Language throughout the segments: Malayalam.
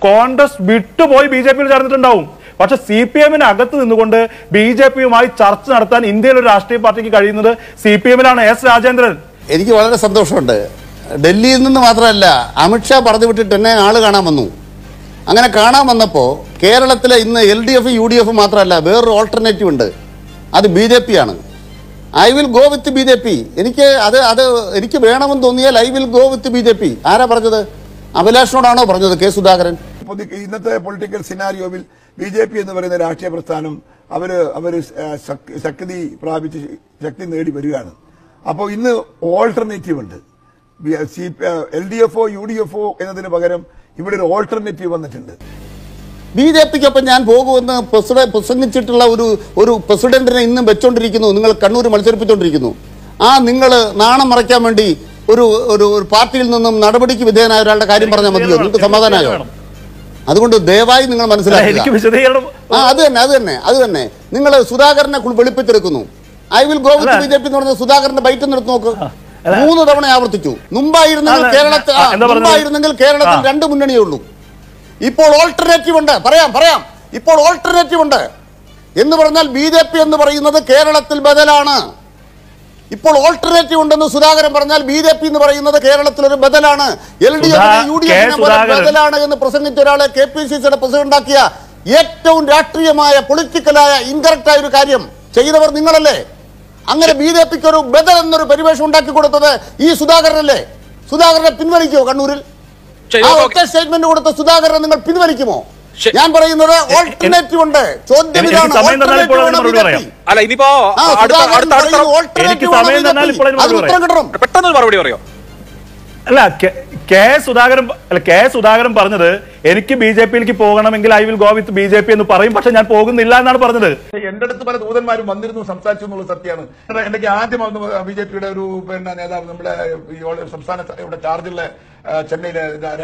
കോൺഗ്രസ് വിട്ടുപോയി ബി.ജെ.പിയിൽ ചേർന്നിട്ടുണ്ടാവും. പക്ഷെ CPM-ന് അകത്ത് നിന്നുകൊണ്ട് ബി.ജെ.പിയുമായി ചർച്ച നടത്താൻ ഇന്ത്യയിലെ ഒരു രാഷ്ട്രീയ പാർട്ടിക്ക് കഴിയുന്നത് CPM-ലാണ്. എസ് രാജേന്ദ്രൻ, എനിക്ക് വളരെ സന്തോഷമുണ്ട്. ഡൽഹിയിൽ നിന്ന് മാത്രമല്ല, അമിത്ഷാ പറഞ്ഞു വിട്ടിട്ട് എന്നെ ആള് കാണാൻ വന്നു. അങ്ങനെ കാണാൻ വന്നപ്പോൾ കേരളത്തിലെ ഇന്ന് LDF UDF മാത്രമല്ല, വേറൊരു ഓൾട്ടർനേറ്റീവ് ഉണ്ട്. അത് BJP ആണ്. I will go with BJP. എനിക്ക് വേണമെന്ന് തോന്നിയാൽ I will go with BJP. ആരാ പറഞ്ഞത്? അഭിലാഷിനോടാണോ പറഞ്ഞത്? കെ സുധാകരൻ. ഇന്നത്തെ പൊളിറ്റിക്കൽ സിനാരിയോവിൽ BJP എന്ന് പറയുന്ന രാഷ്ട്രീയ പ്രസ്ഥാനം അവര് ശക്തി പ്രാപിച്ച് ശക്തി നേടി വരികയാണ്. അപ്പോൾ ഇന്ന് ഓൾട്ടർനേറ്റീവ് ഉണ്ട്. LDF UDF എന്നതിന് പകരം ഇവിടെ ഒരു ഓൾട്ടർനേറ്റീവ് വന്നിട്ടുണ്ട്. BJPക്കൊപ്പം ഞാൻ പോകുമെന്ന് പ്രസംഗിച്ചിട്ടുള്ള ഒരു പ്രസിഡന്റിനെ ഇന്നും വെച്ചോണ്ടിരിക്കുന്നു. നിങ്ങൾ കണ്ണൂർ മത്സരിപ്പിച്ചുകൊണ്ടിരിക്കുന്നു. നിങ്ങൾ നാണം മറയ്ക്കാൻ വേണ്ടി ഒരു പാർട്ടിയിൽ നിന്നും നടപടിക്ക് വിധേയനായ ഒരാളുടെ കാര്യം പറഞ്ഞാൽ മതിയോ? നിങ്ങൾക്ക് സമാധാനമായോ? അതുകൊണ്ട് ദയവായി നിങ്ങൾ മനസ്സിലാക്കുക. അത് തന്നെ നിങ്ങൾ സുധാകരനെ വെളിപ്പിച്ചെടുക്കുന്നു. I will go with BJP എന്ന് പറഞ്ഞ സുധാകരന്റെ ബൈറ്റ് എടുത്ത് നോക്ക്. 3 തവണ ആവർത്തിച്ചു. മുമ്പായിരുന്നെങ്കിൽ കേരളത്തിൽ 2 മുന്നണിയേ ഉള്ളൂ. ഇപ്പോൾ ഓൾട്ടർനേറ്റീവ് ഉണ്ട്. പറയാം ഇപ്പോൾ ഓൾട്ടർനേറ്റീവ് ഉണ്ട് എന്ന് പറഞ്ഞാൽ BJP എന്ന് പറയുന്നത് കേരളത്തിൽ ബദലാണ്. ഇപ്പോൾ ഓൾട്ടർനേറ്റീവ് ഉണ്ടെന്ന് സുധാകരൻ പറഞ്ഞാൽ BJP എന്ന് പറയുന്നത് കേരളത്തിലൊരു ബദലാണ്. LDF UDF ബദലാണ് എന്ന് പ്രസംഗിച്ച ഒരാളെ KPCCയുടെ പ്രസിഡന്റ് ആക്കിയ ഏറ്റവും രാഷ്ട്രീയമായ പൊളിറ്റിക്കലായ ഇൻകറക്റ്റായ ഒരു കാര്യം ചെയ്തവർ നിങ്ങളല്ലേ? അങ്ങനെ BJPക്ക് ഒരു ബദൽ എന്നൊരു പരിവേഷം ഉണ്ടാക്കി കൊടുത്തത് ഈ സുധാകരനല്ലേ? സുധാകരനെ പിൻവലിക്കുമോ? കണ്ണൂരിൽ ആ ഒറ്റ സ്റ്റേറ്റ്മെന്റ് കൊടുത്ത സുധാകരനെ നിങ്ങൾ പിൻവലിക്കുമോ? ഞാൻ പറയുന്നത് ഓൾട്ടർനേറ്റീവ് ഉണ്ട്. ചോദ്യം ഇതാണ്, അല്ല കെ സുധാകരൻ പറഞ്ഞത് എനിക്ക് ബി.ജെ.പിയിലേക്ക് പോകണമെങ്കിൽ I will go with BJP എന്ന് പറയും. പക്ഷെ ഞാൻ പോകുന്നില്ല എന്നാണ് പറഞ്ഞത്. എന്റെ അടുത്ത് പല ദൂതന്മാരും വന്നിരുന്നു, സംസാരിച്ചു എന്നുള്ളത് സത്യമാണ്. എനിക്ക് ആദ്യം BJPയുടെ ഒരു നേതാവ്, നമ്മുടെ സംസ്ഥാന ഇവിടെ ചാർജുള്ള ചെന്നൈയിലെ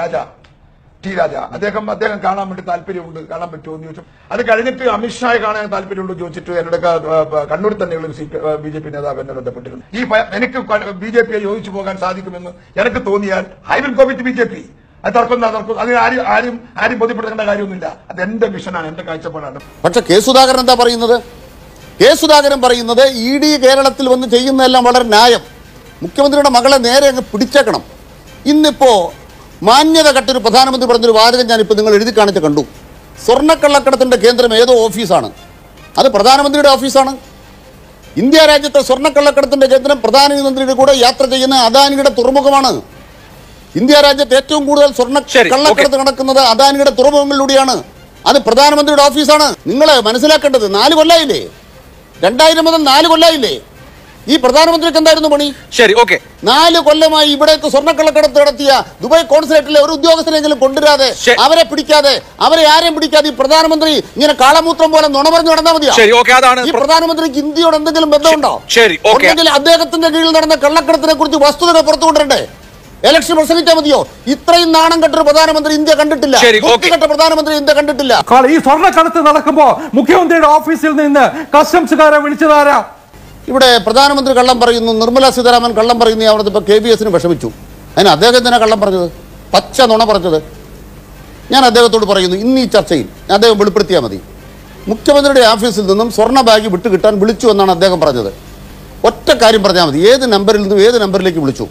രാജ, അദ്ദേഹം കാണാൻ വേണ്ടി താല്പര്യമുണ്ട്, കാണാൻ പറ്റുമോ എന്ന് ചോദിച്ചു. അത് കഴിഞ്ഞിട്ട് അമിത്ഷായെ കാണാൻ താല്പര്യമുണ്ട് ചോദിച്ചിട്ട് എന്നോട് കണ്ണൂരിൽ തന്നെയുള്ള ഒരു BJP നേതാവ് എന്നെ ബന്ധപ്പെട്ടിരുന്നു. എനിക്ക് BJPയെ യോജിച്ചു പോകാൻ സാധിക്കുമെന്ന് എനിക്ക് തോന്നിയാൽ I will go with BJP. അത് തർക്കം അതിന് ആരും ബോധ്യപ്പെടുത്തേണ്ട കാര്യമൊന്നുമില്ല. അത് എന്റെ മിഷനാണ്, എന്റെ കാഴ്ചപ്പാടാണ്. പക്ഷെ കെ സുധാകരൻ എന്താ പറയുന്നത്? കെ സുധാകരൻ പറയുന്നത് ED കേരളത്തിൽ വന്ന് ചെയ്യുന്നതെല്ലാം വളരെ ന്യായം. മുഖ്യമന്ത്രിയുടെ മകളെ നേരെ അങ്ങ് പിടിച്ചേക്കണം. ഇന്നിപ്പോ മാന്യത കട്ടൊരു പ്രധാനമന്ത്രി പറഞ്ഞൊരു വാചകം ഞാനിപ്പോൾ നിങ്ങൾ എഴുതി കാണിച്ച് കണ്ടു. സ്വർണ്ണക്കള്ളക്കടത്തിന്റെ കേന്ദ്രം ഏതോ ഓഫീസാണ്, അത് പ്രധാനമന്ത്രിയുടെ ഓഫീസാണ്. ഇന്ത്യ രാജ്യത്തെ സ്വർണ്ണക്കള്ളക്കടത്തിന്റെ കേന്ദ്രം പ്രധാനമന്ത്രിയുടെ കൂടെ യാത്ര ചെയ്യുന്ന അദാനിയുടെ തുറമുഖമാണ്. ഇന്ത്യ രാജ്യത്ത് ഏറ്റവും കൂടുതൽ കള്ളക്കടത്ത് നടക്കുന്നത് അദാനിയുടെ തുറമുഖങ്ങളിലൂടെയാണ്. അത് പ്രധാനമന്ത്രിയുടെ ഓഫീസാണ്. നിങ്ങൾ മനസ്സിലാക്കേണ്ടത് 4 കൊല്ലായില്ലേ? 2000 മുതൽ 4 കൊല്ലായില്ലേ? ഈ പ്രധാനമന്ത്രിക്ക് എന്തായിരുന്നു പണി? ശരി, ഓക്കെ. 4 കൊല്ലമായി ഇവിടേക്ക് സ്വർണ്ണക്കള്ളക്കടത്ത് നടത്തിയ ദുബായ് കോൺസുലേറ്റിലെ ഒരു ഉദ്യോഗസ്ഥനെങ്കിലും കൊണ്ടുവരാതെ, അവരെ പിടിക്കാതെ, അവരെ ആരെയും പിടിക്കാതെ ഈ പ്രധാനമന്ത്രി ഇങ്ങനെ കാളമൂത്രം പോലെ നുണ പറഞ്ഞു നടന്നാൽ മതിയോ? ഈ പ്രധാനമന്ത്രിക്ക് ഇന്ത്യയോട് എന്തെങ്കിലും ബന്ധമുണ്ടോ? ഉണ്ടെങ്കിൽ അദ്ദേഹത്തിന്റെ കീഴിൽ നടന്ന കള്ളക്കടത്തിനെ കുറിച്ച് വസ്തുതകൾ പുറത്തു കൊണ്ടുവരണ്ടേ? ഇലക്ഷൻ പ്രസംഗിച്ചാൽ മതിയോ? ഇത്രയും നാണം കെട്ടൊരു പ്രധാനമന്ത്രി ഇന്ത്യ കണ്ടിട്ടില്ല. പ്രധാനമന്ത്രി ഇന്ത്യ കണ്ടിട്ടില്ല. ഈ സ്വർണ്ണക്കടത്ത് നടക്കുമ്പോ മുഖ്യമന്ത്രിയുടെ ഓഫീസിൽ നിന്ന് കസ്റ്റംസുകാരെ വിളിച്ചതാരാ? ഇവിടെ പ്രധാനമന്ത്രി കള്ളം പറയുന്നു, നിർമ്മല സീതാരാമൻ കള്ളം പറയുന്നു. അവിടുത്തെ ഇപ്പോൾ KBSന് വിഷമിച്ചു. അതിന് അദ്ദേഹം തന്നെ കള്ളം പറഞ്ഞത്, പച്ച നുണ പറഞ്ഞത്. ഞാൻ അദ്ദേഹത്തോട് പറയുന്നു, ഇന്ന് ഈ ചർച്ചയിൽ അദ്ദേഹം വെളിപ്പെടുത്തിയാൽ മതി. മുഖ്യമന്ത്രിയുടെ ഓഫീസിൽ നിന്നും സ്വർണ്ണ ബാഗ് വിട്ടുകിട്ടാൻ വിളിച്ചു എന്നാണ് അദ്ദേഹം പറഞ്ഞത്. ഒറ്റ കാര്യം പറഞ്ഞാൽ മതി, ഏത് നമ്പറിൽ നിന്നും ഏത് നമ്പറിലേക്ക് വിളിച്ചു.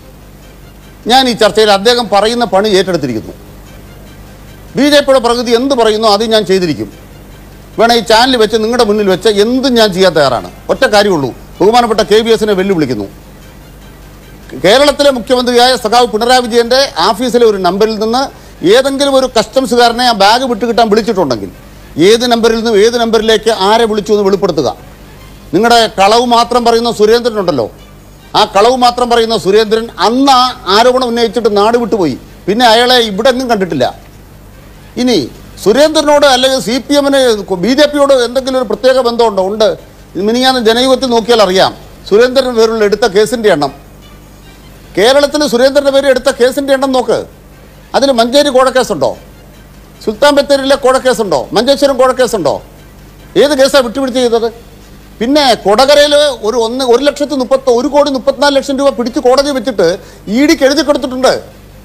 ഞാൻ ഈ ചർച്ചയിൽ അദ്ദേഹം പറയുന്ന പണി ഏറ്റെടുത്തിരിക്കുന്നു. BJPയുടെ പ്രകൃതി എന്ത് പറയുന്നു അത് ഞാൻ ചെയ്തിരിക്കും. വേണം ഈ ചാനൽ വെച്ച് നിങ്ങളുടെ മുന്നിൽ വെച്ച് എന്തും ഞാൻ ചെയ്യാൻ തയ്യാറാണ്. ഒറ്റ കാര്യമുള്ളൂ, ബഹുമാനപ്പെട്ട KBSനെ വെല്ലുവിളിക്കുന്നു. കേരളത്തിലെ മുഖ്യമന്ത്രിയായ സഖാവ് പിണറായി വിജയന്റെ ഓഫീസിലെ ഒരു നമ്പറിൽ നിന്ന് ഏതെങ്കിലും ഒരു കസ്റ്റംസുകാരനെ ആ ബാഗ് വിട്ടുകിട്ടാൻ വിളിച്ചിട്ടുണ്ടെങ്കിൽ ഏത് നമ്പറിൽ നിന്നും ഏത് നമ്പറിലേക്ക് ആരെ വിളിച്ചു എന്ന് വെളിപ്പെടുത്തുക. നിങ്ങളുടെ കളവ് മാത്രം പറയുന്ന സുരേന്ദ്രൻ ഉണ്ടല്ലോ, ആ കളവ് മാത്രം പറയുന്ന സുരേന്ദ്രൻ അന്ന് ആ ആരോപണം ഉന്നയിച്ചിട്ട് നാട് വിട്ടുപോയി. പിന്നെ അയാളെ ഇവിടെ ഒന്നും കണ്ടിട്ടില്ല. ഇനി സുരേന്ദ്രനോട് അല്ലെങ്കിൽ CPMന് BJPയോട് എന്തെങ്കിലും ഒരു പ്രത്യേക ബന്ധമുണ്ടോ? ഉണ്ട്. മിനിഞ്ഞാന്ന് ജനയുഗത്തിൽ നോക്കിയാൽ അറിയാം സുരേന്ദ്രൻ പേരുള്ള എടുത്ത കേസിൻ്റെ എണ്ണം. കേരളത്തിൽ സുരേന്ദ്രൻ്റെ പേര് എടുത്ത കേസിൻ്റെ എണ്ണം നോക്ക്. അതിൽ മഞ്ചേരി കോഴക്കേസുണ്ടോ? സുൽത്താൻ ബത്തേരിയിലെ കോഴക്കേസുണ്ടോ? മഞ്ചേശ്വരം കോഴക്കേസുണ്ടോ? ഏത് കേസാണ് വിട്ടുപിടിച്ച് ചെയ്തത്? പിന്നെ കൊടകരയിൽ 1,34,00,000 രൂപ പിടിച്ച് കോടതി വെച്ചിട്ട് EDക്ക് എഴുതി കൊടുത്തിട്ടുണ്ട്.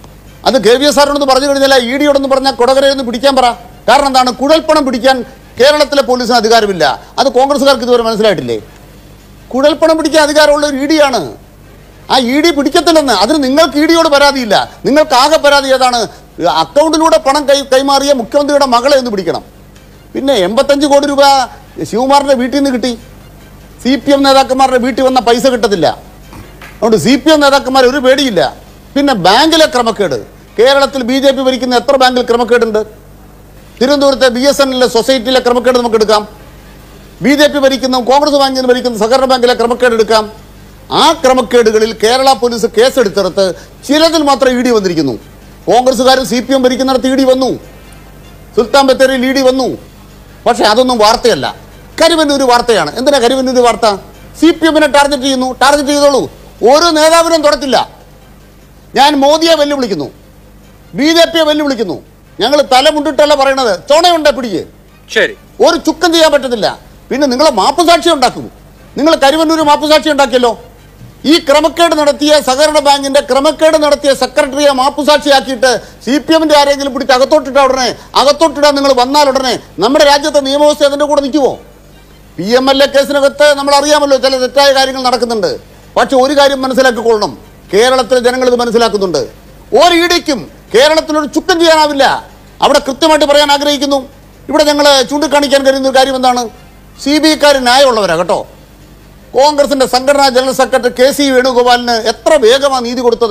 അത് KVS സാറിനൊന്ന് പറഞ്ഞു കഴിഞ്ഞാൽ ED-യോടൊന്ന് പറഞ്ഞാൽ കൊടകരയൊന്ന് പിടിക്കാൻ പറ. കാരണം എന്താണ്? കുഴൽപ്പണം പിടിക്കാൻ കേരളത്തിലെ പോലീസിന് അധികാരമില്ല. അത് കോൺഗ്രസ്സുകാർക്ക് ഇതുവരെ മനസ്സിലായിട്ടില്ലേ? കുഴൽപ്പണം പിടിക്കാൻ അധികാരമുള്ള ഒരു ED-യാണ്. ആ ED പിടിക്കത്തില്ലെന്ന്. അതിന് നിങ്ങൾക്ക് ED-യോട് പരാതിയില്ല. നിങ്ങൾക്ക് ആകെ പരാതി ഏതാണ്? അക്കൗണ്ടിലൂടെ പണം കൈമാറിയ മുഖ്യമന്ത്രിയുടെ മകളെ ഒന്ന് പിടിക്കണം. പിന്നെ 85 കോടി രൂപ ശിവകുമാറിന്റെ വീട്ടിൽ നിന്ന് കിട്ടി. CPM നേതാക്കന്മാരുടെ വീട്ടിൽ വന്ന പൈസ കിട്ടത്തില്ല. അതുകൊണ്ട് CPM നേതാക്കന്മാർ ഒരു പേടിയില്ല. പിന്നെ ബാങ്കിലെ ക്രമക്കേട്. കേരളത്തിൽ BJP ഭരിക്കുന്ന എത്ര ബാങ്കിൽ ക്രമക്കേടുണ്ട്? തിരുവനന്തപുരത്തെ BSNL സൊസൈറ്റിയിലെ ക്രമക്കേട് നമുക്ക് എടുക്കാം. BJP ഭരിക്കുന്ന കോൺഗ്രസ് ബാങ്കിൽ നിന്ന് ഭരിക്കുന്ന സഹകരണ ബാങ്കിലെ ക്രമക്കേട് എടുക്കാം. ആ ക്രമക്കേടുകളിൽ കേരള പോലീസ് കേസെടുത്തിടത്ത് ചിലതിൽ മാത്രം ED വന്നിരിക്കുന്നു. കോൺഗ്രസ്സുകാരും CPM ഭരിക്കുന്നിടത്ത് ED വന്നു. സുൽത്താൻ ബത്തേരിയിൽ ED വന്നു. പക്ഷെ അതൊന്നും വാർത്തയല്ല. കരുവന്നൂർ വാർത്തയാണ്. എന്തിനാ കരുവന്നൂർ വാർത്ത? CPM-നെ ടാർഗറ്റ് ചെയ്യുന്നു. ടാർഗറ്റ് ചെയ്തോളൂ. ഒരു നേതാവിനും തൊടത്തില്ല. ഞാൻ മോദിയെ വെല്ലുവിളിക്കുന്നു, BJP-യെ വെല്ലുവിളിക്കുന്നു. ഞങ്ങൾ തലമുണ്ടിട്ടല്ല പറയണത്. ചോണയുണ്ട് പിടിക്ക്. ശരി, ഒരു ചുക്കം ചെയ്യാൻ പറ്റത്തില്ല. പിന്നെ നിങ്ങൾ മാപ്പുസാക്ഷി ഉണ്ടാക്കും. നിങ്ങൾ കരുവന്നൂർ മാപ്പുസാക്ഷി ഉണ്ടാക്കിയല്ലോ. ഈ ക്രമക്കേട് നടത്തിയ സഹകരണ ബാങ്കിന്റെ ക്രമക്കേട് നടത്തിയ സെക്രട്ടറിയെ മാപ്പുസാക്ഷിയാക്കിയിട്ട് CPM-ന്റെ ആരെങ്കിലും പിടിച്ച് അകത്തോട്ടിടാൻ നിങ്ങൾ വന്നാൽ ഉടനെ നമ്മുടെ രാജ്യത്തെ നിയമവ്യവസ്ഥ അതിന്റെ കൂടെ നിൽക്കുമോ? PMLA കേസിനകത്ത് നമ്മൾ അറിയാമല്ലോ ചില തെറ്റായ കാര്യങ്ങൾ നടക്കുന്നുണ്ട്. പക്ഷെ ഒരു കാര്യം മനസ്സിലാക്കിക്കൊള്ളണം, കേരളത്തിലെ ജനങ്ങൾ ഇത് മനസ്സിലാക്കുന്നുണ്ട്. ഒരു ED-ക്കും കേരളത്തിലൊരു ചുക്കം ചെയ്യാനാവില്ല. അവിടെ കൃത്യമായിട്ട് പറയാൻ ആഗ്രഹിക്കുന്നു. ഇവിടെ ഞങ്ങൾ ചൂണ്ടിക്കാണിക്കാൻ കഴിയുന്ന ഒരു കാര്യം എന്താണ്? CBI-ക്കാർ ന്യായമുള്ളവരാ കേട്ടോ. കോൺഗ്രസിന്റെ സംഘടനാ ജനറൽ സെക്രട്ടറി KC വേണുഗോപാലിന് എത്ര വേഗമാണ് നീതി കൊടുത്തത്?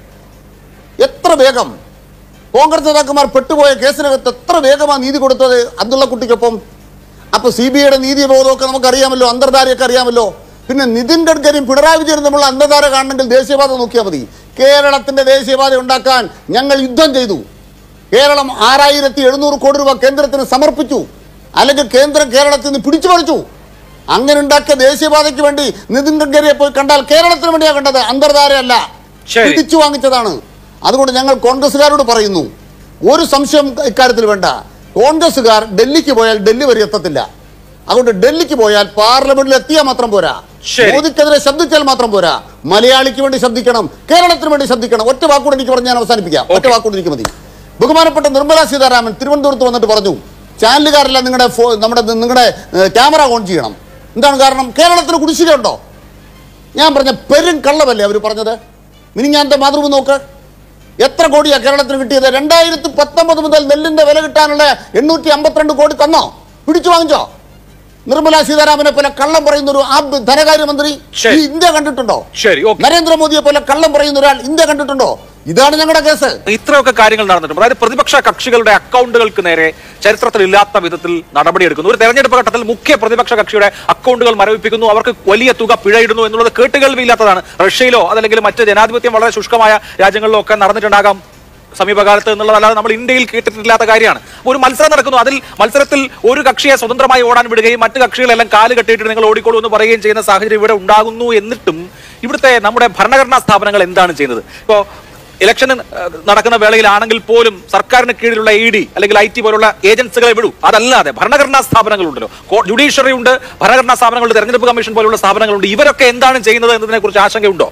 എത്ര വേഗം! കോൺഗ്രസ് നേതാക്കന്മാർ പെട്ടുപോയ കേസിനകത്ത് എത്ര വേഗമാണ് നീതി കൊടുത്തത് അബ്ദുള്ള കുട്ടിക്കൊപ്പം. അപ്പൊ CBI-യുടെ നീതി ബോധമൊക്കെ നമുക്കറിയാമല്ലോ, അന്തർധാരയൊക്കെ അറിയാമല്ലോ. പിന്നെ നിതിൻ ഗഡ്കരിയും പിണറായി വിജയനും നമ്മൾ അന്തർധാര കാണണമെങ്കിൽ ദേശീയപാത നോക്കിയാൽ മതി. കേരളത്തിന്റെ ദേശീയപാത ഉണ്ടാക്കാൻ ഞങ്ങൾ യുദ്ധം ചെയ്തു. കേരളം 6700 കോടി രൂപ കേന്ദ്രത്തിന് സമർപ്പിച്ചു. അല്ലെങ്കിൽ കേന്ദ്രം കേരളത്തിൽ നിന്ന് പിടിച്ചു പറിച്ചു. അങ്ങനെ ഉണ്ടാക്കിയ ദേശീയപാതയ്ക്ക് വേണ്ടി നിതിൻ ഗഡ്കരിയെ പോയി കണ്ടാൽ കേരളത്തിന് വേണ്ടിയാണ് കണ്ടത്, അന്തർധാരയല്ല. പിടിച്ചു വാങ്ങിച്ചതാണ്. അതുകൊണ്ട് ഞങ്ങൾ കോൺഗ്രസ്സുകാരോട് പറയുന്നു, ഒരു സംശയം ഇക്കാര്യത്തിൽ വേണ്ട. കോൺഗ്രസ്സുകാർ ഡൽഹിക്ക് പോയാൽ ഡൽഹി വരെ എത്തത്തില്ല. അതുകൊണ്ട് ഡൽഹിക്ക് പോയാൽ പാർലമെന്റിൽ എത്തിയാൽ മാത്രം പോരാ, മോദിക്കെതിരെ ശബ്ദിച്ചാൽ മാത്രം പോരാ, മലയാളിക്ക് വേണ്ടി ശബ്ദിക്കണം, കേരളത്തിന് വേണ്ടി ശബ്ദിക്കണം. ഒറ്റ വാക്കുകൂടെ എനിക്ക് പറഞ്ഞ് ഞാൻ അവസാനിപ്പിക്കാം. ഒറ്റ വാക്കുകൂടെ എനിക്ക് മതി. ബഹുമാനപ്പെട്ട നിർമ്മല സീതാരാമൻ തിരുവനന്തപുരത്ത് വന്നിട്ട് പറഞ്ഞു, ചാനലുകാരെല്ലാം നിങ്ങളുടെ ക്യാമറ ഓൺ ചെയ്യണം. എന്താണ് കാരണം? കേരളത്തിന് കുടിശ്ശികയുണ്ടോ? ഞാൻ പറഞ്ഞ പെരും കള്ളമല്ലേ അവർ പറഞ്ഞത്? മിനിഞ്ഞാന്റെ മാതൃഭൂമി നോക്ക്, എത്ര കോടിയാ കേരളത്തിന് കിട്ടിയത്? 2019 മുതൽ നെല്ലിന്റെ വില കിട്ടാനുള്ള 852 കോടി തന്നോ? പിടിച്ചു വാങ്ങിച്ചോ? നിർമ്മല സീതാരാമനെ പോലെ കള്ളം പറയുന്ന ഒരു ധനകാര്യമന്ത്രി ഇന്ത്യ കണ്ടിട്ടുണ്ടോ? നരേന്ദ്രമോദിയെ പോലെ കള്ളം പറയുന്ന ഒരാൾ ഇന്ത്യ കണ്ടിട്ടുണ്ടോ? ഇതാണ് ഞങ്ങളുടെ കേസ്. ഇത്രയൊക്കെ കാര്യങ്ങൾ നടന്നിട്ടുണ്ട്. അതായത് പ്രതിപക്ഷ കക്ഷികളുടെ അക്കൗണ്ടുകൾക്ക് നേരെ ചരിത്രത്തിൽ ഇല്ലാത്ത വിധത്തിൽ നടപടിയെടുക്കുന്നു. ഒരു തെരഞ്ഞെടുപ്പ് ഘട്ടത്തിൽ മുഖ്യ പ്രതിപക്ഷ കക്ഷിയുടെ അക്കൗണ്ടുകൾ മരവിപ്പിക്കുന്നു, അവർക്ക് വലിയ തുക പിഴയിടുന്നു എന്നുള്ളത് കേട്ടുകേൾവിയില്ലാത്തതാണ്. റഷ്യയിലോ അതല്ലെങ്കിൽ മറ്റ് ജനാധിപത്യം വളരെ ശുഷ്കമായ രാജ്യങ്ങളിലോ ഒക്കെ നടന്നിട്ടുണ്ടാകാം സമീപകാലത്ത് എന്നുള്ളതല്ലാതെ നമ്മൾ ഇന്ത്യയിൽ കേട്ടിട്ടില്ലാത്ത കാര്യമാണ്. ഒരു മത്സരം നടക്കുന്നു, അതിൽ മത്സരത്തിൽ ഒരു കക്ഷിയെ സ്വതന്ത്രമായി ഓടാൻ വിടുകയും മറ്റു കക്ഷികളെല്ലാം കാല് കെട്ടിയിട്ട് നിങ്ങൾ ഓടിക്കോളൂ എന്ന് പറയുകയും ചെയ്യുന്ന സാഹചര്യം ഇവിടെ ഉണ്ടാകുന്നു. എന്നിട്ടും ഇവിടുത്തെ നമ്മുടെ ഭരണഘടനാ സ്ഥാപനങ്ങൾ എന്താണ് ചെയ്യുന്നത്? ഇപ്പോൾ ഇലക്ഷൻ നടക്കുന്ന വേളയിലാണെങ്കിൽ പോലും സർക്കാരിന് കീഴിലുള്ള ED അല്ലെങ്കിൽ IT പോലുള്ള ഏജൻസികളെ വിടൂ. അതല്ലാതെ ഭരണഘടനാ സ്ഥാപനങ്ങളുണ്ടല്ലോ, ജുഡീഷ്യറി ഉണ്ട്, ഭരണഘടനാ സ്ഥാപനങ്ങളുണ്ട്, തെരഞ്ഞെടുപ്പ് കമ്മീഷൻ പോലുള്ള സ്ഥാപനങ്ങളുണ്ട്. ഇവരൊക്കെ എന്താണ് ചെയ്യുന്നത് എന്നതിനെ കുറിച്ച് ആശങ്കയുണ്ടോ?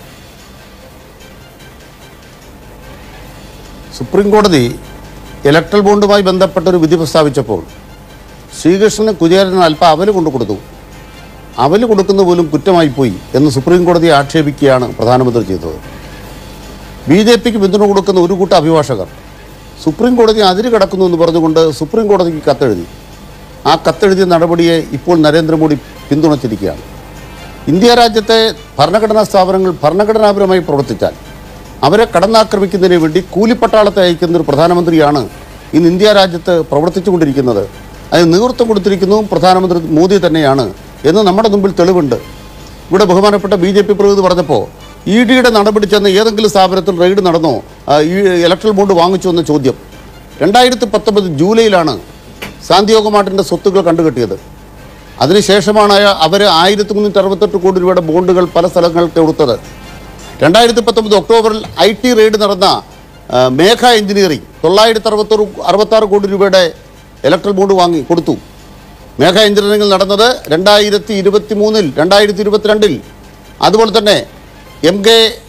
സുപ്രീം കോടതി ഇലക്ട്രൽ ബോണ്ടുമായി ബന്ധപ്പെട്ടൊരു വിധി പ്രസ്താവിച്ചപ്പോൾ ശ്രീകൃഷ്ണന് കുചേരന് അല്പം അവല് കൊണ്ടു കൊടുത്തു. അവല് കൊടുക്കുന്ന പോലും കുറ്റമായി പോയി എന്ന് സുപ്രീം കോടതിയെ ആക്ഷേപിക്കുകയാണ് പ്രധാനമന്ത്രി ചെയ്തത്. BJP-ക്ക് പിന്തുണ കൊടുക്കുന്ന ഒരു കൂട്ടം അഭിഭാഷകർ സുപ്രീം കോടതി അതിര് കടക്കുന്നു എന്ന് പറഞ്ഞുകൊണ്ട് സുപ്രീം കോടതിക്ക് കത്തെഴുതി. ആ കത്തെഴുതിയ നടപടിയെ ഇപ്പോൾ നരേന്ദ്രമോദി പിന്തുണച്ചിരിക്കുകയാണ്. ഇന്ത്യ രാജ്യത്തെ ഭരണഘടനാ സ്ഥാപനങ്ങൾ ഭരണഘടനാപരമായി പ്രവർത്തിച്ചാൽ അവരെ കടന്നാക്രമിക്കുന്നതിന് വേണ്ടി കൂലിപ്പട്ടാളത്തെ അയക്കുന്ന ഒരു പ്രധാനമന്ത്രിയാണ് ഇന്ന് ഇന്ത്യ രാജ്യത്ത് പ്രവർത്തിച്ചു കൊണ്ടിരിക്കുന്നത്. അതിന് നേതൃത്വം കൊടുത്തിരിക്കുന്നതും പ്രധാനമന്ത്രി മോദി തന്നെയാണ് എന്ന് നമ്മുടെ മുമ്പിൽ തെളിവുണ്ട്. ഇവിടെ ബഹുമാനപ്പെട്ട BJP പ്രതിനിധി പറഞ്ഞപ്പോൾ ED-യുടെ നടപടി ചെന്ന് ഏതെങ്കിലും സ്ഥാപനത്തിൽ റെയ്ഡ് നടന്നോ, ഈ ഇലക്ട്രൽ ബോണ്ട് വാങ്ങിച്ചു എന്ന ചോദ്യം. 2019 ജൂലൈയിലാണ് സാന്തിയോഗ മാർട്ടിൻ്റെ സ്വത്തുക്കൾ കണ്ടുകെട്ടിയത്. അതിനുശേഷമാണ് അവർ 1368 കോടി രൂപയുടെ ബോണ്ടുകൾ പല സ്ഥലങ്ങൾക്ക് കൊടുത്തത്. 2019 ഒക്ടോബറിൽ IT റെയ്ഡ് നടന്ന മേഘ എഞ്ചിനീയറിംഗ് 966 കോടി രൂപയുടെ ഇലക്ട്രൽ ബോണ്ട് വാങ്ങി കൊടുത്തു. മേഘ എഞ്ചിനീയറിംഗിൽ നടന്നത് 2023-ൽ 2022-ൽ. അതുപോലെ തന്നെ MK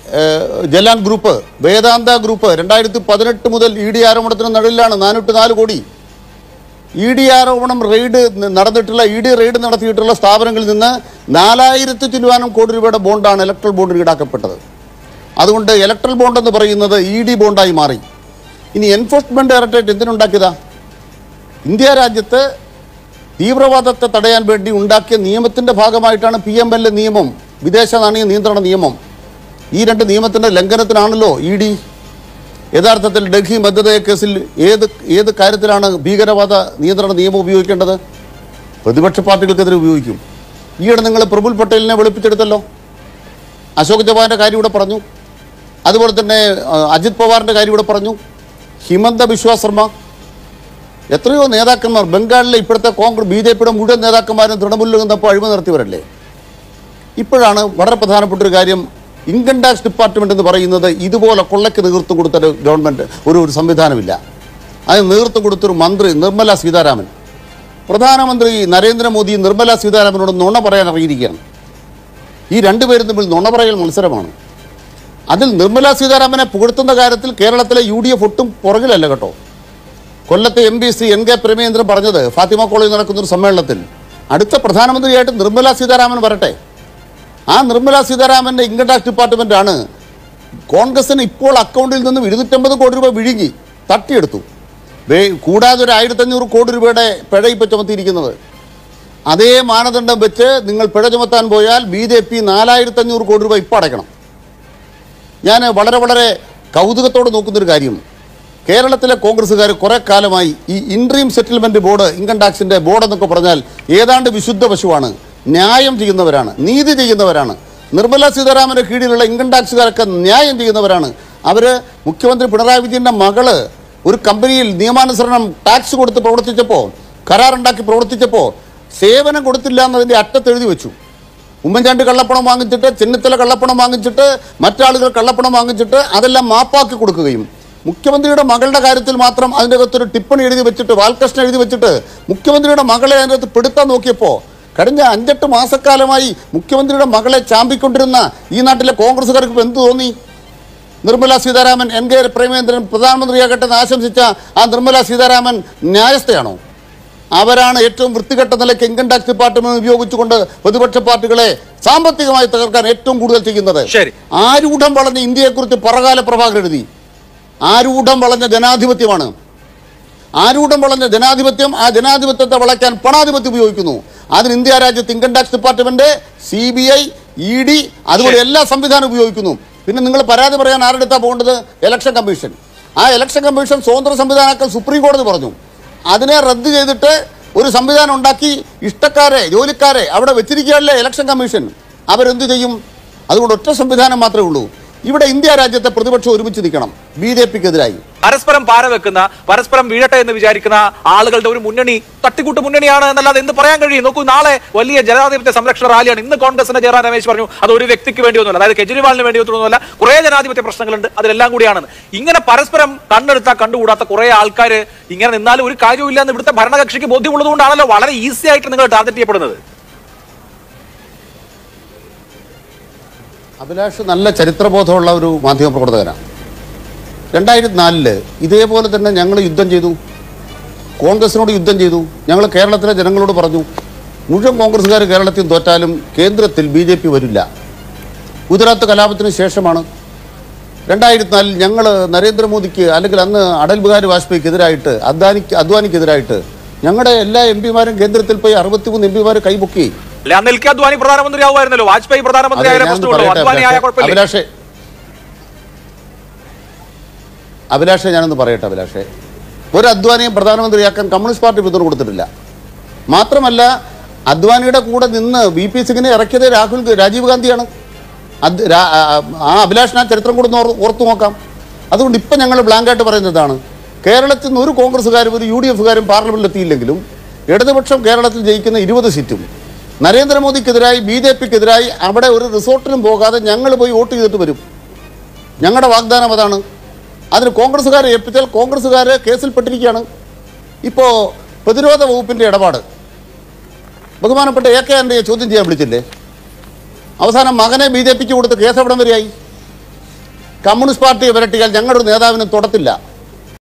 Jalan group, Vedanta group 2018 മുതൽ ഇ ഡി ആരോപണത്തിന് നടുവിലാണ്. 404 കോടി ഇ ഡി ആരോപണം റെയ്ഡ് നടന്നിട്ടുള്ള റെയ്ഡ് നടത്തിയിട്ടുള്ള സ്ഥാപനങ്ങളിൽ നിന്ന് 4000 ചില്ലുവാനും കോടി രൂപയുടെ ബോണ്ടാണ് ഇലക്ട്രൽ ബോണ്ട് ഈടാക്കപ്പെട്ടത്. അതുകൊണ്ട് ഇലക്ട്രൽ ബോണ്ട് എന്ന് പറയുന്നത് ഇ ഡി ബോണ്ടായി മാറി. ഇനി എൻഫോഴ്സ്മെന്റ് ഡയറക്ടറേറ്റ് എന്തിനുണ്ടാക്കിയതാ? ഇന്ത്യ രാജ്യത്ത് തീവ്രവാദത്തെ തടയാൻ വേണ്ടി ഉണ്ടാക്കിയ നിയമത്തിൻ്റെ ഭാഗമായിട്ടാണ് PML നിയമം, വിദേശ നാണയ നിയന്ത്രണ നിയമം. ഈ 2 നിയമത്തിൻ്റെ ലംഘനത്തിനാണല്ലോ ഇ ഡി യഥാർത്ഥത്തിൽ ഡൽഹി മദ്യനയ കേസിൽ ഏത് കാര്യത്തിലാണ് ഭീകരവാദ നിയന്ത്രണ നിയമം ഉപയോഗിക്കേണ്ടത്? പ്രതിപക്ഷ പാർട്ടികൾക്കെതിരെ ഉപയോഗിക്കും. ഈയിടെ നിങ്ങൾ പ്രഫുൽ പട്ടേലിനെ വെളുപ്പിച്ചെടുത്തല്ലോ. അശോക് ചവാന്റെ കാര്യം ഇവിടെ പറഞ്ഞു, അതുപോലെ തന്നെ അജിത് പവാറിൻ്റെ കാര്യം ഇവിടെ പറഞ്ഞു, ഹിമന്ത ബിശ്വ ശർമ്മ, എത്രയോ നേതാക്കന്മാർ ബംഗാളിലെ ഇപ്പോഴത്തെ BJPയുടെ മുഴുവൻ നേതാക്കന്മാരും തൃണമൂലിൽ നിന്നപ്പോൾ അഴിമതി നടത്തിയവരല്ലേ. ഇപ്പോഴാണ് വളരെ പ്രധാനപ്പെട്ട ഒരു കാര്യം, ഇൻകം ടാക്സ് ഡിപ്പാർട്ട്മെന്റ് എന്ന് പറയുന്നത് ഇതുപോലെ കൊള്ളയ്ക്ക് നേതൃത്വം കൊടുത്തൊരു ഗവൺമെൻറ് ഒരു സംവിധാനമില്ല. അതിന് നേതൃത്വം കൊടുത്തൊരു മന്ത്രി നിർമ്മല സീതാരാമൻ. പ്രധാനമന്ത്രി നരേന്ദ്രമോദി നിർമ്മല സീതാരാമനോട് നുണ പറയാൻ അറിയിരിക്കുകയാണ്. ഈ രണ്ടുപേരും തമ്മിൽ നുണ പറയൽ മത്സരമാണ്. അതിൽ നിർമ്മല സീതാരാമനെ പുകഴ്ത്തുന്ന കാര്യത്തിൽ കേരളത്തിലെ UDF ഒട്ടും പുറകിലല്ല കേട്ടോ. കൊല്ലത്തെ MP ശ്രീ NK പ്രേമേന്ദ്രൻ പറഞ്ഞത് ഫാത്തിമ കോളേജിൽ നടക്കുന്നൊരു സമ്മേളനത്തിൽ അടുത്ത പ്രധാനമന്ത്രിയായിട്ട് നിർമ്മല സീതാരാമൻ വരട്ടെ. ആ നിർമ്മല സീതാരാമൻ്റെ ഇൻകം ടാക്സ് ഡിപ്പാർട്ട്മെൻറ്റാണ് കോൺഗ്രസിന് ഇപ്പോൾ അക്കൗണ്ടിൽ നിന്നും 250 കോടി രൂപ വിഴുങ്ങി തട്ടിയെടുത്തു. കൂടാതെ ഒരു 1500 കോടി രൂപയുടെ പിഴ ഇപ്പോൾ ചുമത്തിയിരിക്കുന്നത്. അതേ മാനദണ്ഡം വെച്ച് നിങ്ങൾ പിഴ ചുമത്താൻ പോയാൽ BJP 4500 കോടി രൂപ ഇപ്പോൾ അടയ്ക്കണം. ഞാൻ വളരെ കൗതുകത്തോടെ നോക്കുന്നൊരു കാര്യം, കേരളത്തിലെ കോൺഗ്രസ്സുകാർ കുറേ കാലമായി ഈ ഇൻട്രീം സെറ്റിൽമെൻറ്റ് ബോർഡ്, ഇൻകം ടാക്സിൻ്റെ ബോർഡ് എന്നൊക്കെ പറഞ്ഞാൽ ഏതാണ്ട് വിശുദ്ധ പശുവാണ്, ന്യായം ചെയ്യുന്നവരാണ്, നീതി ചെയ്യുന്നവരാണ്. നിർമ്മല സീതാരാമൻ്റെ കീഴിലുള്ള ഇൻകം ടാക്സുകാരൊക്കെ ന്യായം ചെയ്യുന്നവരാണ്. അവർ മുഖ്യമന്ത്രി പിണറായി വിജയൻ്റെ മകള് ഒരു കമ്പനിയിൽ നിയമാനുസരണം ടാക്സ് കൊടുത്ത് പ്രവർത്തിച്ചപ്പോൾ, കരാറുണ്ടാക്കി പ്രവർത്തിച്ചപ്പോൾ സേവനം കൊടുത്തില്ല എന്നതിൻ്റെ അറ്റത്തെഴുതി വെച്ചു. ഉമ്മൻചാണ്ടി കള്ളപ്പണം വാങ്ങിച്ചിട്ട്, ചെന്നിത്തല കള്ളപ്പണം വാങ്ങിച്ചിട്ട്, മറ്റാളുകൾ കള്ളപ്പണം വാങ്ങിച്ചിട്ട് അതെല്ലാം മാപ്പാക്കി കൊടുക്കുകയും മുഖ്യമന്ത്രിയുടെ മകളുടെ കാര്യത്തിൽ മാത്രം അതിൻ്റെ അകത്തൊരു ടിപ്പണി എഴുതി വെച്ചിട്ട്, വാൽകൃഷ്ണൻ എഴുതി വെച്ചിട്ട് മുഖ്യമന്ത്രിയുടെ മകളെ അതിൻ്റെ അകത്ത് പെടുത്താൻ നോക്കിയപ്പോൾ കഴിഞ്ഞ 5-8 മാസക്കാലമായി മുഖ്യമന്ത്രിയുടെ മകളെ ചാമ്പിക്കൊണ്ടിരുന്ന ഈ നാട്ടിലെ കോൺഗ്രസ്സുകാർക്ക് എന്ത് തോന്നി? നിർമ്മല സീതാരാമൻ, NK പ്രേമേന്ദ്രൻ പ്രധാനമന്ത്രിയാകട്ടെ എന്ന് ആശംസിച്ച ആ നിർമ്മല സീതാരാമൻ ന്യായസ്ഥയാണോ? അവരാണ് ഏറ്റവും വൃത്തികെട്ട നിലയ്ക്ക് ഇൻകം ടാക്സ് ഡിപ്പാർട്ട്മെന്റ് ഉപയോഗിച്ചുകൊണ്ട് പ്രതിപക്ഷ പാർട്ടികളെ സാമ്പത്തികമായി തകർക്കാൻ ഏറ്റവും കൂടുതൽ ചെയ്യുന്നത്. ആരൂഢം വളഞ്ഞ ഇന്ത്യയെക്കുറിച്ച് പറകാല പ്രഭാകർ എഴുതി. ആരൂഢം വളഞ്ഞ ജനാധിപത്യമാണ്. ആരൂഢം വളഞ്ഞ ജനാധിപത്യം, ആ ജനാധിപത്യത്തെ വളയ്ക്കാൻ പണാധിപത്യം ഉപയോഗിക്കുന്നു. അതിന് ഇന്ത്യ രാജ്യത്ത് income tax department, CBI, ED അതുപോലെ എല്ലാ സംവിധാനം ഉപയോഗിക്കുന്നു. പിന്നെ നിങ്ങൾ പരാതി പറയാൻ ആരെടുത്താ പോകേണ്ടത്? Election commission. ആ ഇലക്ഷൻ കമ്മീഷൻ സ്വതന്ത്ര സംവിധാനമാക്കാൻ സുപ്രീം കോടതി പറഞ്ഞു. അതിനെ റദ്ദ് ചെയ്തിട്ട് ഒരു സംവിധാനം ഉണ്ടാക്കി ഇഷ്ടക്കാരെ, ജോലിക്കാരെ അവിടെ വെച്ചിരിക്കുകയല്ലേ ഇലക്ഷൻ കമ്മീഷൻ. അവരെന്ത് ചെയ്യും? അതുകൊണ്ട് ഒറ്റ സംവിധാനം മാത്രമേ ഉള്ളൂ. ഇവിടെ ഇന്ത്യ രാജ്യത്തെ പ്രതിപക്ഷം ഒരുമിച്ച് നിൽക്കണം BJPക്കെതിരായി. പരസ്പരം പാരവെക്കുന്ന, പരസ്പരം വീഴട്ടെ എന്ന് വിചാരിക്കുന്ന ആളുകളുടെ ഒരു മുന്നണി തട്ടിക്കൂട്ട് മുന്നണിയാണ് എന്നല്ലാതെ എന്ത് പറയാൻ കഴിയും? നോക്കൂ, നാളെ വലിയ ജനാധിപത്യ സംരക്ഷണ റാലിയാണ്. ഇന്ന് കോൺഗ്രസിന്റെ ജയറാം രമേശ് പറഞ്ഞു അത് ഒരു വ്യക്തിക്ക് വേണ്ടിയൊന്നുമല്ല, അതായത് കെജ്രിവാളിന് വേണ്ടിയൊന്നുമല്ല, കുറെ ജനാധിപത്യ പ്രശ്നങ്ങളുണ്ട്, അതിലെല്ലാം കൂടിയാണെന്ന്. ഇങ്ങനെ പരസ്പരം കണ്ടെടുത്താൽ കണ്ടുകൂടാത്ത കുറെ ആൾക്കാർ ഇങ്ങനെ നിന്നാലും ഒരു കാര്യമില്ല എന്ന് ഇവിടുത്തെ ഭരണകക്ഷിക്ക് ബോധ്യമുള്ളതുകൊണ്ടാണല്ലോ വളരെ ഈസി ആയിട്ട് നിങ്ങൾ ടാർഗറ്റ് ചെയ്യപ്പെടുന്നത്. അഭിലാഷ് നല്ല ചരിത്രബോധമുള്ള ഒരു മാധ്യമപ്രവർത്തകനാണ്. 2004 ഇതേപോലെ തന്നെ ഞങ്ങൾ യുദ്ധം ചെയ്തു, കോൺഗ്രസിനോട് യുദ്ധം ചെയ്തു. ഞങ്ങൾ കേരളത്തിലെ ജനങ്ങളോട് പറഞ്ഞു, മുഴുവൻ കോൺഗ്രസ്സുകാർ കേരളത്തിൽ തോറ്റാലും കേന്ദ്രത്തിൽ BJP വരില്ല. ഗുജറാത്ത് കലാപത്തിന് ശേഷമാണ് 2004 ഞങ്ങൾ നരേന്ദ്രമോദിക്ക്, അല്ലെങ്കിൽ അന്ന് അടൽ ബിഹാരി വാജ്പേയിക്കെതിരായിട്ട്, അദ്വാനിക്കെതിരായിട്ട് ഞങ്ങളുടെ എല്ലാ MP-മാരും കേന്ദ്രത്തിൽ പോയി 63 MP-മാർ കൈപൊക്കി. അദ്വാനി പ്രധാനമന്ത്രി ആവുമായിരുന്നല്ലോ, വാജ്പേയി പ്രധാനമന്ത്രി. അഭിലാഷെ ഞാനൊന്ന് പറയട്ടെ. അഭിലാഷെ, ഒരു അദ്വാനിയും പ്രധാനമന്ത്രിയാക്കാൻ കമ്മ്യൂണിസ്റ്റ് പാർട്ടി പിന്തുണ കൊടുത്തിട്ടില്ല. മാത്രമല്ല അദ്വാനിയുടെ കൂടെ നിന്ന് VP സിംഗിനെ ഇറക്കിയത് രാജീവ് ഗാന്ധിയാണ്. ആ അഭിലാഷിന് ആ ചരിത്രം കൂടെ ഓർത്തു നോക്കാം. അതുകൊണ്ട് ഇപ്പം ഞങ്ങൾ ബ്ലാങ്കായിട്ട് പറയുന്നതാണ്, കേരളത്തിൽ നിന്ന് ഒരു കോൺഗ്രസ്സുകാരും ഒരു UDFകാരും പാർലമെന്റിൽ എത്തിയില്ലെങ്കിലും ഇടതുപക്ഷം കേരളത്തിൽ ജയിക്കുന്ന 20 സീറ്റും നരേന്ദ്രമോദിക്കെതിരായി, BJPക്കെതിരായി അവിടെ ഒരു റിസോർട്ടിനും പോകാതെ ഞങ്ങൾ പോയി വോട്ട് ചെയ്തിട്ട് വരും. ഞങ്ങളുടെ വാഗ്ദാനം അതാണ്. അതിന് കോൺഗ്രസ്സുകാരെ ഏൽപ്പിച്ചാൽ കോൺഗ്രസ്സുകാർ കേസിൽപ്പെട്ടിരിക്കുകയാണ്. ഇപ്പോൾ പ്രതിരോധ വകുപ്പിൻ്റെ ഇടപാട് ബഹുമാനപ്പെട്ട AK ആന്റണിയെ ചോദ്യം ചെയ്യാൻ വിളിച്ചില്ലേ? അവസാനം മകനെ BJPക്ക് കൊടുത്ത് കേസ് എവിടം വരെയായി? കമ്മ്യൂണിസ്റ്റ് പാർട്ടിയെ വിരട്ടിയാൽ ഞങ്ങളുടെ ഒരു നേതാവിനും തൊടത്തില്ല.